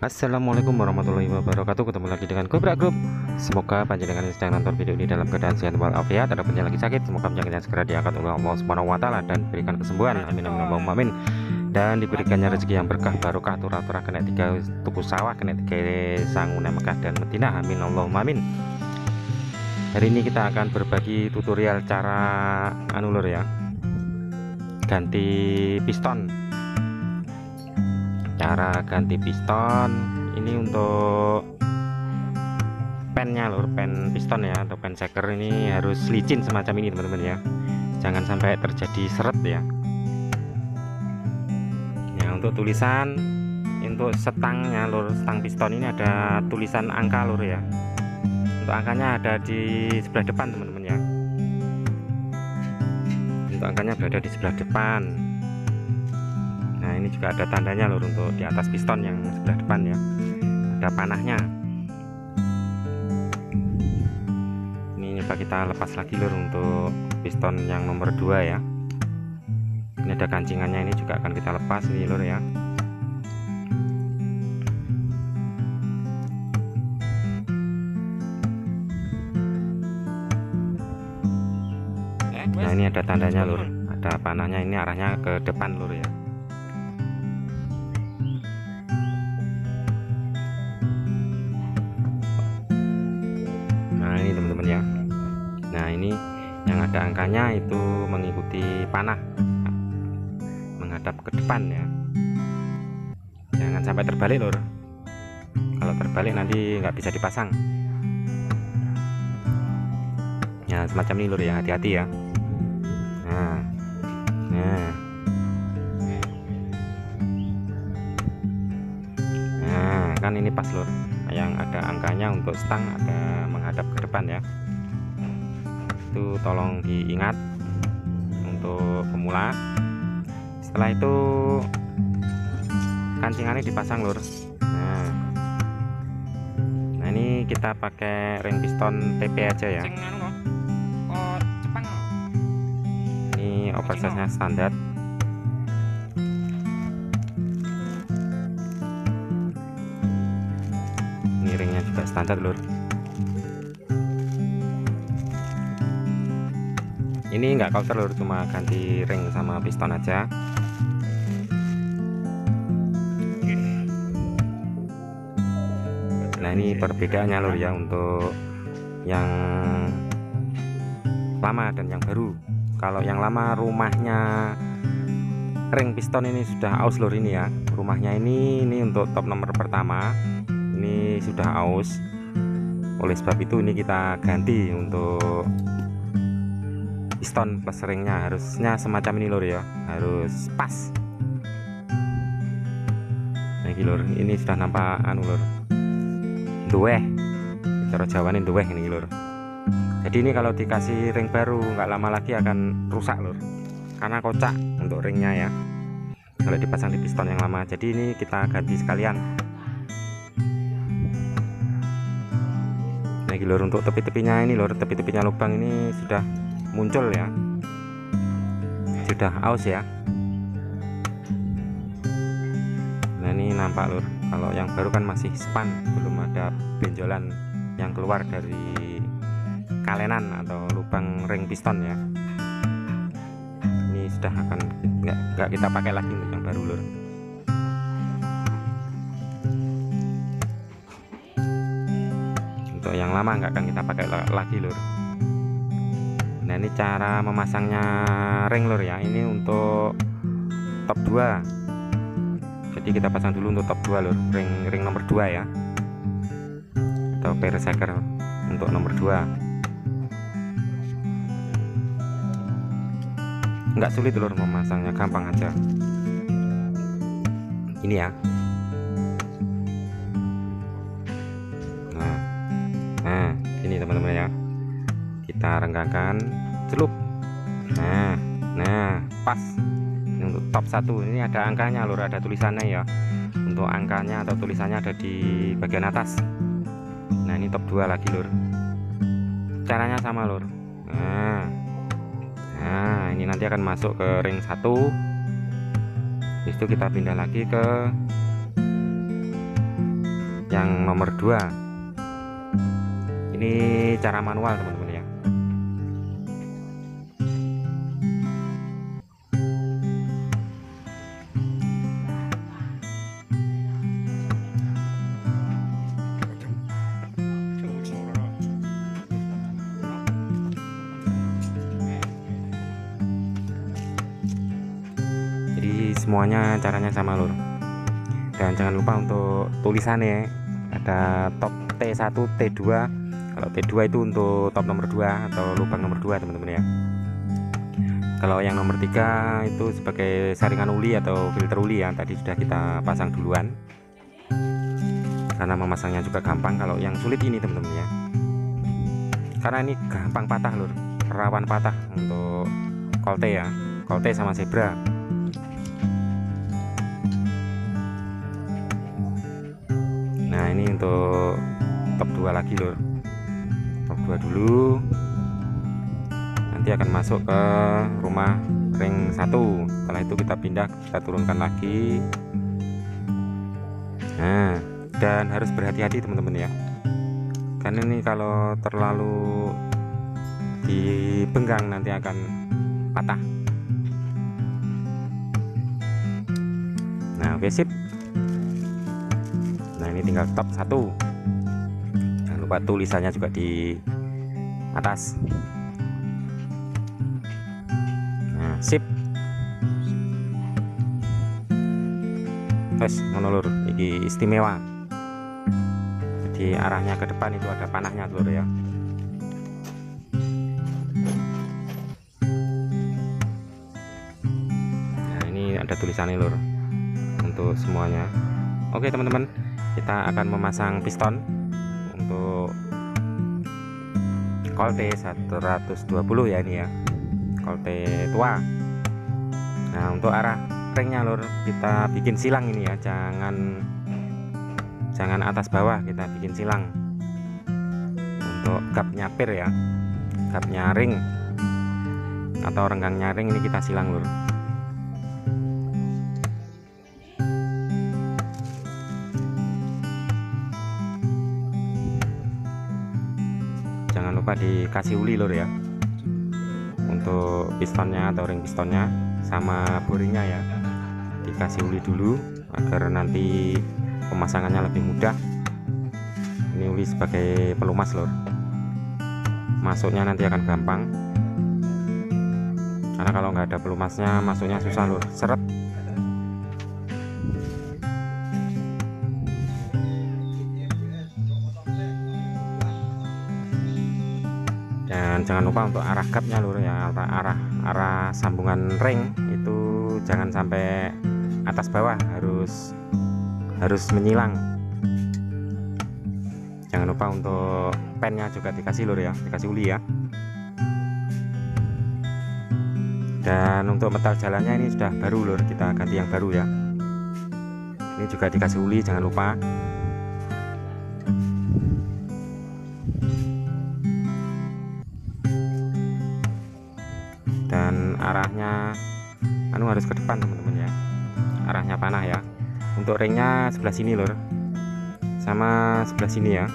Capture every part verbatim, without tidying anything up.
Assalamualaikum warahmatullahi wabarakatuh. Ketemu lagi dengan Cobra Group. Semoga panjenengan yang sedang nonton video ini dalam keadaan sehat walafiat. Adapun yang lagi sakit, semoga penyakitnya segera diangkat oleh Allah Subhanahu wa taala dan diberikan kesembuhan. Amin amin Allahumma amin. Dan diberikannya rezeki yang berkah barokah turah-turah kena tiga tuku sawah kena tiga sangune Mekah dan Madinah. Amin Allahumma amin. Hari ini kita akan berbagi tutorial cara anu lur ya. Ganti piston. Cara ganti piston ini untuk pennya lur, pen piston ya atau pen shaker ini harus licin semacam ini teman-teman ya, jangan sampai terjadi seret ya. Ya untuk tulisan, untuk setangnya lur, setang piston ini ada tulisan angka lur ya. Untuk angkanya ada di sebelah depan teman-teman ya. Untuk angkanya berada di sebelah depan. Nah ini juga ada tandanya lur untuk di atas piston yang sebelah depan ya, ada panahnya. Ini coba kita lepas lagi lur untuk piston yang nomor dua ya. Ini ada kancingannya, ini juga akan kita lepas nih lur ya. Nah ini ada tandanya lur, ada panahnya, ini arahnya ke depan lur ya. Nah ini teman-teman ya. Nah ini yang ada angkanya itu mengikuti panah, menghadap ke depan ya. Jangan sampai terbalik lur. Kalau terbalik nanti nggak bisa dipasang. Ya semacam ini lur ya, hati-hati ya. Nah, nah, nah kan ini pas lur. Yang ada angkanya untuk stang ada menghadap ke depan ya, itu tolong diingat untuk pemula. Setelah itu kancingannya dipasang lur. Nah, nah ini kita pakai ring piston T P aja ya. Ini oversize-nya standar. Ringnya juga standar lur. Ini enggak counter lur, cuma ganti ring sama piston aja. Nah ini perbedaannya lur ya, untuk yang lama dan yang baru. Kalau yang lama rumahnya ring piston ini sudah aus lur ini ya. Rumahnya ini ini untuk top nomor pertama ini sudah aus. Oleh sebab itu ini kita ganti untuk piston plus ringnya, harusnya semacam ini lur ya, harus pas. Nah ini lur, ini sudah nampak anu lur, duweh, cara Jawa ini duweh ini lur. Jadi ini kalau dikasih ring baru nggak lama lagi akan rusak lur, karena kocak untuk ringnya ya kalau dipasang di piston yang lama. Jadi ini kita ganti sekalian. Nah lur, untuk tepi-tepinya ini lur, tepi-tepinya lubang ini sudah muncul ya, sudah aus ya. Nah ini nampak lur, kalau yang baru kan masih span, belum ada benjolan yang keluar dari kalenan atau lubang ring piston ya. Ini sudah akan nggak nggak kita pakai lagi untuk yang baru lur. Untuk yang lama nggak akan kita pakai lagi lur. Nah ini cara memasangnya ring lur ya, ini untuk top dua. Jadi kita pasang dulu untuk top dua lur, ring ring nomor dua ya, atau pair shaker untuk nomor dua. Nggak sulit lur memasangnya, gampang aja. Ini ya. Nah ini teman-teman ya, kita renggangkan, celup. Nah nah pas. Ini untuk top satu, ini ada angkanya lur, ada tulisannya ya. Untuk angkanya atau tulisannya ada di bagian atas. Nah ini top dua lagi lur, caranya sama lur. Nah, nah ini nanti akan masuk ke ring satu. Habis itu kita pindah lagi ke yang nomor dua. Ini cara manual teman-teman ya. Jadi semuanya caranya sama lur. Dan jangan lupa untuk tulisannya ada top T satu T dua. Kalau T dua itu untuk top nomor dua atau lubang nomor dua teman-teman ya. Kalau yang nomor tiga itu sebagai saringan uli atau filter uli ya, tadi sudah kita pasang duluan. Karena memasangnya juga gampang. Kalau yang sulit ini teman-teman ya, karena ini gampang patah lur, rawan patah untuk kolte ya, kolte sama zebra. Nah ini untuk top dua lagi lur, top dua dulu, nanti akan masuk ke rumah ring satu. Setelah itu kita pindah, kita turunkan lagi. Nah, dan harus berhati-hati teman-teman ya, karena ini kalau terlalu dibenggang nanti akan patah. Nah oke sip. Nah ini tinggal top satu, jangan lupa tulisannya juga di atas. Nah sip, wes menulur ini istimewa. Jadi arahnya ke depan itu ada panahnya lur ya. Nah ini ada tulisannya lur untuk semuanya. Oke teman-teman, kita akan memasang piston untuk kolte seratus dua puluh ya, ini ya kolte tua. Nah untuk arah ringnya lur, kita bikin silang ini ya, jangan jangan atas bawah, kita bikin silang untuk gapnya pir ya, gapnya ring atau renggangnya ring ini kita silang lur. Jangan lupa dikasih uli lur ya, untuk pistonnya atau ring pistonnya sama boringnya ya, dikasih uli dulu agar nanti pemasangannya lebih mudah. Ini uli sebagai pelumas lur, masuknya nanti akan gampang, karena kalau nggak ada pelumasnya masuknya susah lur, seret. Dan jangan lupa untuk arah gapnya lur ya, arah arah sambungan ring itu jangan sampai atas bawah, harus harus menyilang. Jangan lupa untuk pennya juga dikasih lur ya, dikasih uli ya. Dan untuk metal jalannya ini sudah baru lur, kita ganti yang baru ya. Ini juga dikasih uli, jangan lupa. Dan arahnya anu harus ke depan teman-teman ya, arahnya panah ya. Untuk ringnya sebelah sini lur, sama sebelah sini ya.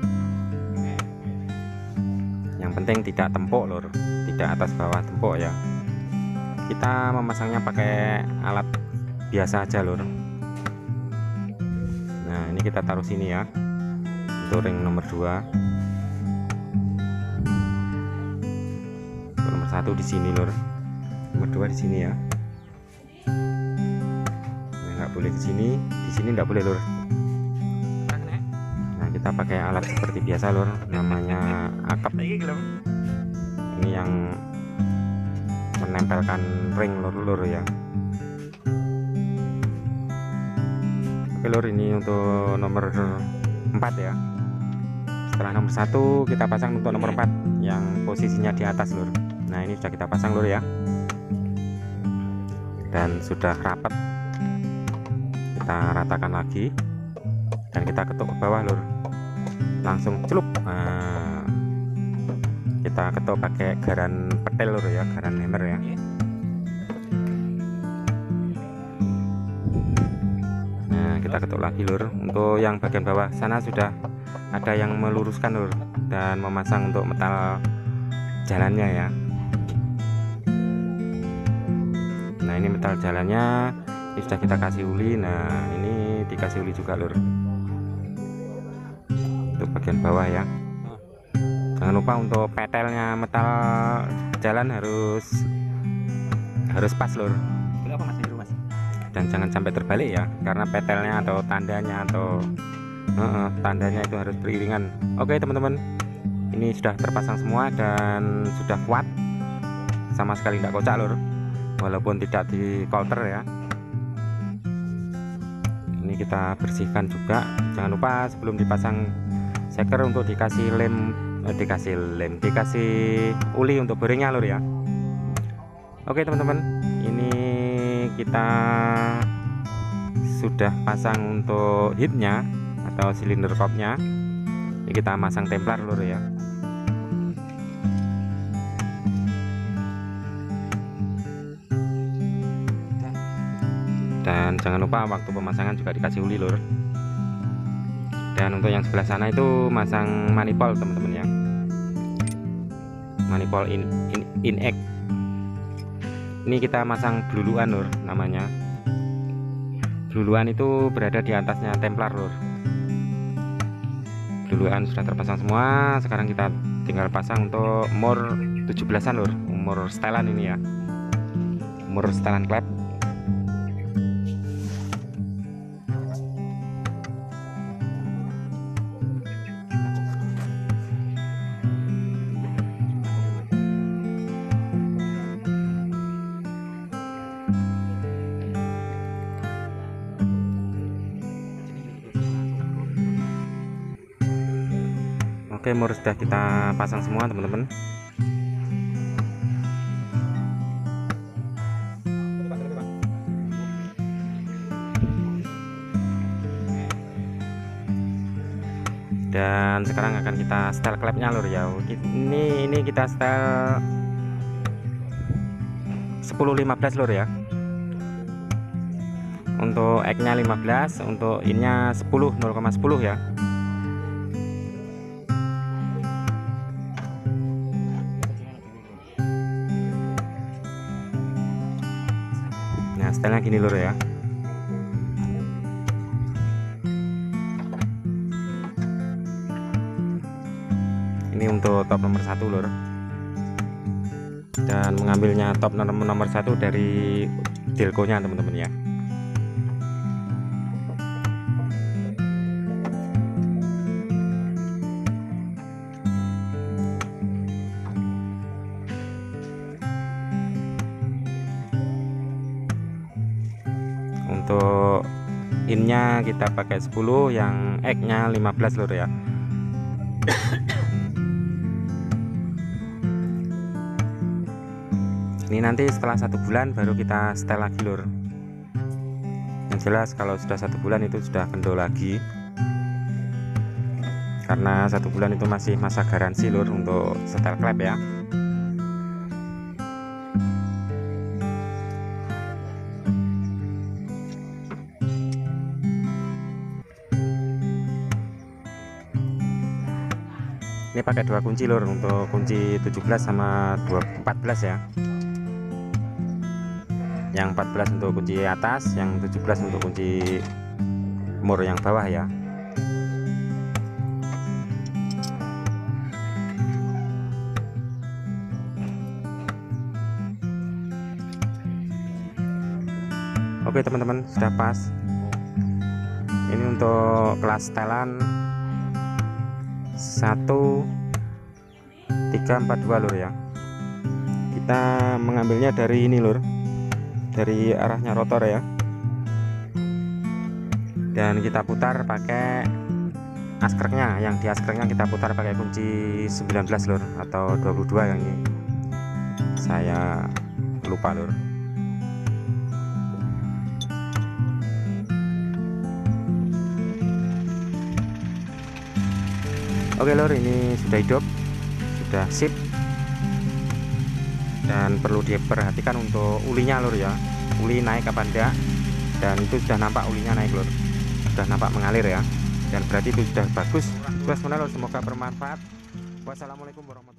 Yang penting tidak tempuk lur, tidak atas bawah tempuk ya. Kita memasangnya pakai alat biasa aja lur. Nah ini kita taruh sini ya, untuk ring nomor dua. Nomor satu di sini lur, nomor dua di sini ya. Nah, nggak boleh di sini, di sini nggak boleh lur. Nah kita pakai alat seperti biasa lur, namanya akap. Ini yang menempelkan ring lur-lur ya. Oke lur, ini untuk nomor empat ya. Setelah nomor satu kita pasang untuk nomor empat yang posisinya di atas lur. Nah ini sudah kita pasang lur ya, dan sudah rapat. Kita ratakan lagi dan kita ketuk ke bawah lur, langsung celup. Nah, kita ketuk pakai garan petel lur ya, garan hammer ya. Nah kita kita ketuk lagi lur. Untuk yang bagian bawah sana sudah ada yang meluruskan lur dan memasang untuk metal jalannya ya. Nah ini metal jalannya ini sudah kita kasih uli. Nah ini dikasih uli juga lur untuk bagian bawah ya. Jangan lupa untuk petelnya metal jalan harus harus pas lur. Dan jangan sampai terbalik ya, karena petelnya atau tandanya atau uh, uh, tandanya itu harus beriringan. Oke teman-teman, ini sudah terpasang semua dan sudah kuat, sama sekali tidak kocak lur, walaupun tidak di kolter ya. Ini kita bersihkan juga. Jangan lupa sebelum dipasang seker untuk dikasih lem, eh, dikasih lem, dikasih uli untuk bearingnya lur ya. Oke teman-teman, ini kita sudah pasang untuk hitnya atau silinder kopnya. Ini kita masang templar lur ya. Dan jangan lupa waktu pemasangan juga dikasih uli lur. Dan untuk yang sebelah sana itu masang manifold teman-teman ya, manifold in in, in egg. Ini kita masang bluluan lur namanya. Bluluan itu berada di atasnya templar lur. Bluluan sudah terpasang semua. Sekarang kita tinggal pasang untuk umur tujuh belasan lur, umur setelan ini ya, umur setelan klep. Oke, mur sudah kita pasang semua teman-teman. Dan sekarang akan kita setel klepnya lur ya. Ini ini kita setel sepuluh lima belas lur ya. Untuk X-nya lima belas, untuk in-nya sepuluh, nol koma sepuluh ya. Nah setelnya gini lur ya. Ini untuk top nomor satu lur, dan mengambilnya top nomor nomor satu dari Delco-nya teman-teman ya. Untuk in-nya kita pakai sepuluh, yang X-nya lima belas lur ya. Ini nanti setelah satu bulan baru kita setel lagi lur. Yang jelas kalau sudah satu bulan itu sudah kendor lagi, karena satu bulan itu masih masa garansi lur untuk setel klep ya. Ini pakai dua kunci lur, untuk kunci tujuh belas sama empat belas ya. Yang empat belas untuk kunci atas, yang tujuh belas untuk kunci mur yang bawah ya. Oke teman-teman, sudah pas. Ini untuk kelas setelan satu tiga empat dua lur ya. Kita mengambilnya dari ini lur, dari arahnya rotor ya, dan kita putar pakai askreknya. Yang di askreknya kita putar pakai kunci sembilan belas lur, atau dua puluh dua yang ini saya lupa lur. Oke lur, ini sudah hidup, sudah sip, dan perlu diperhatikan untuk ulinya lur ya. Uli naik apa enggak, dan itu sudah nampak ulinya naik lur. sudah nampak mengalir ya, dan berarti itu sudah bagus. Terus menurut semoga bermanfaat. Wassalamualaikum warahmatullahi wabarakatuh.